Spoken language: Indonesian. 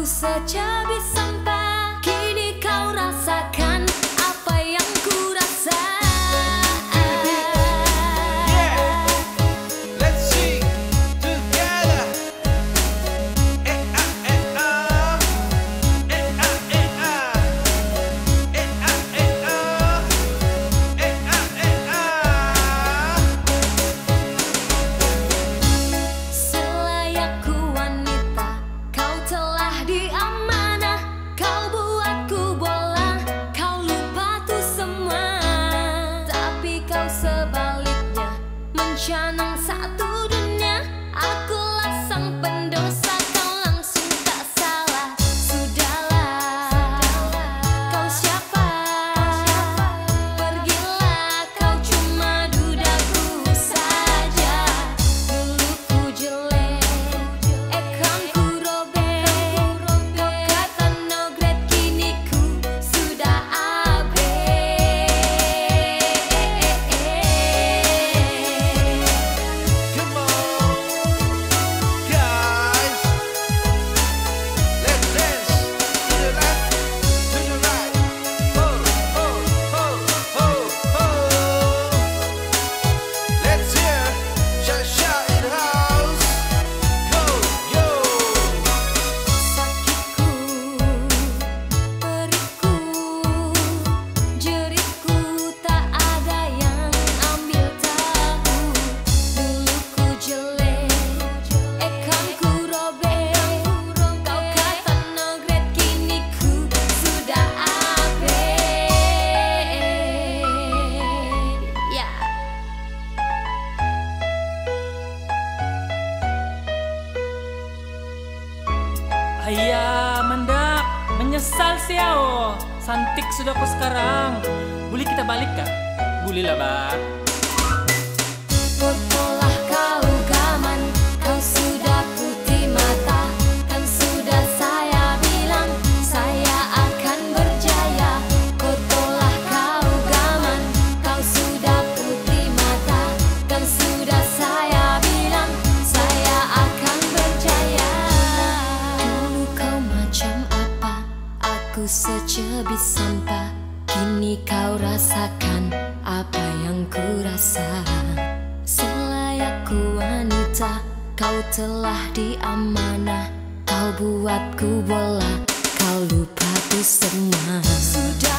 Aku secabit sampah, kini kau rasakan apa yang ku rasa. Canang satu dunia, akulah sang pendosa, kau langsung tak salah. Sudahlah, kau siapa? Pergilah, kau cuma dudaku saja. Dulu ku jelek, kan ku robek. Kau kata no grade, kini ku sudah upgrade. Ayah, mendak, menyesal siao. Santik sudah aku sekarang. Boleh kita balik kah? Boleh lah, Bang. Fotolah kau gaman, kau sudah putih mata. Kan sudah saya bilang, saya akan berjaya. Fotolah kau gaman, kau sudah putih mata. Kan sudah saya bilang, saya akan berjaya. Dulu kau macam apa? Aku secebis sampah. Kini kau rasakan apa yang ku rasa. Selayakku wanita, kau telah diamanah. Kau buatku bola, kau lupa ku semua. Sudah